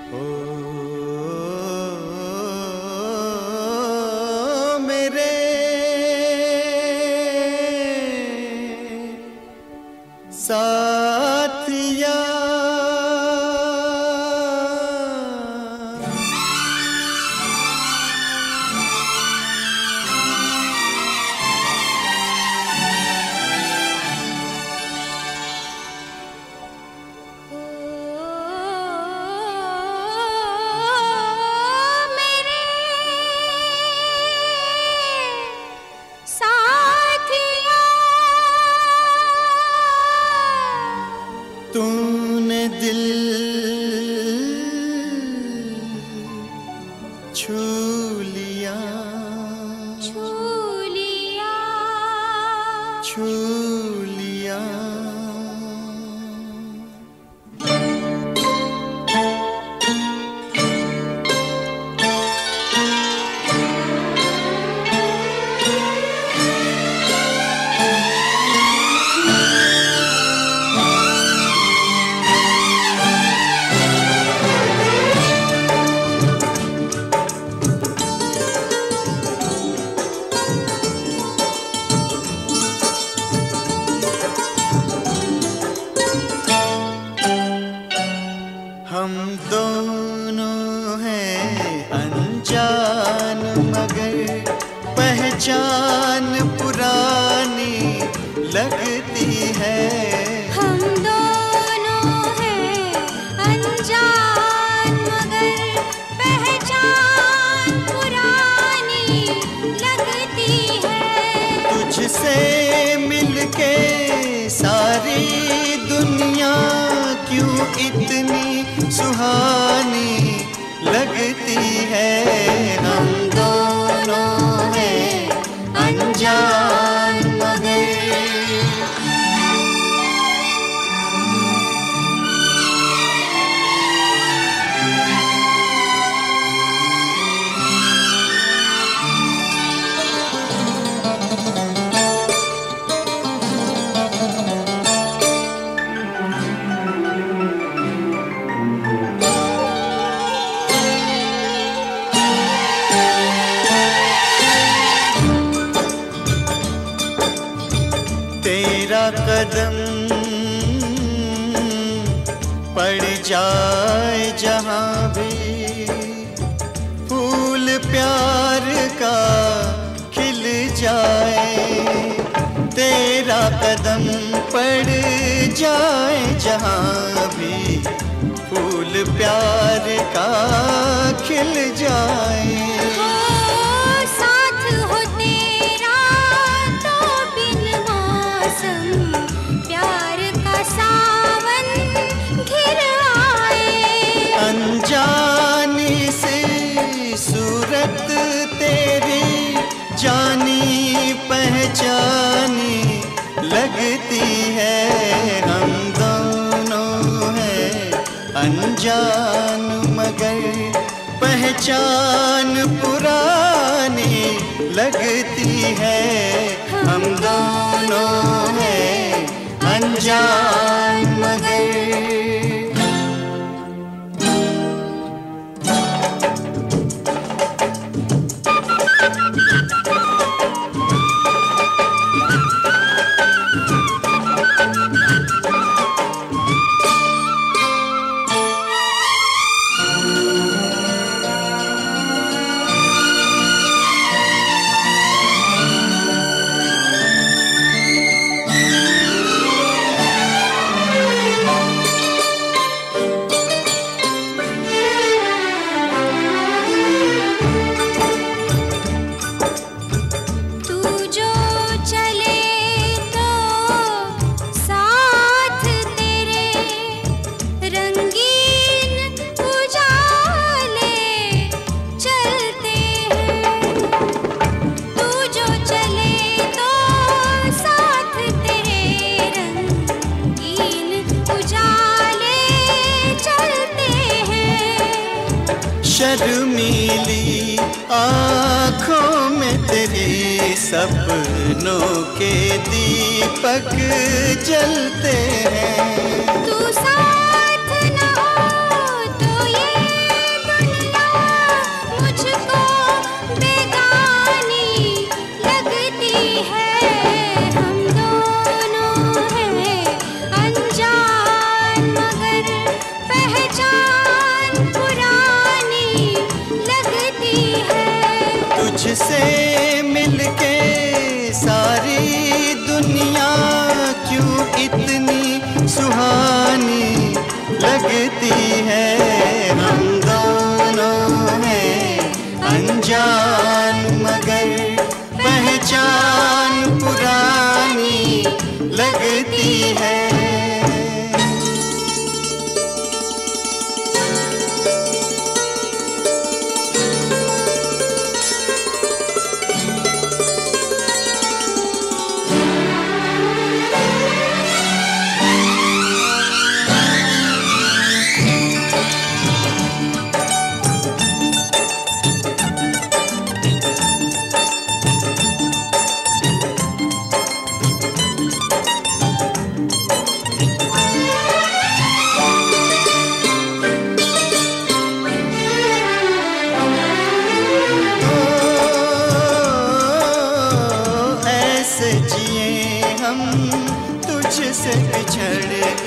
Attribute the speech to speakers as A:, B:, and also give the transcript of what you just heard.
A: ओ मेरे साथिया, तूने दिल छू लिया, छू लिया, छू लिया। हम दोनों हैं अनजान मगर पहचान पुरानी लगती है।
B: हम दोनों हैं अनजान मगर पहचान पुरानी लगती है।
A: तुझसे मिलके सारी दुनिया क्यों इतनी सुहानी लगती है। हम दोनों हैं अनजान मगर तेरा कदम पड़ जाए जहाँ भी, फूल प्यार का खिल जाए। तेरा कदम पड़ जाए जहाँ भी, फूल प्यार का खिल जाए। अनजानी सी सूरत तेरी जानी पहचानी लगती है। हम दोनों हैं अनजान मगर पहचान पुरानी लगती है। हम दोनों हैं अनजान मगर शर्मीली आँखों में तेरी सपनों के दीपक जलते हैं।
B: तू साथ न हो तो ये
A: सुहानी लगती है। हम दोनों हैं अनजान मगर पहचान पुरानी लगती है। जिए हम तुझसे बिछड़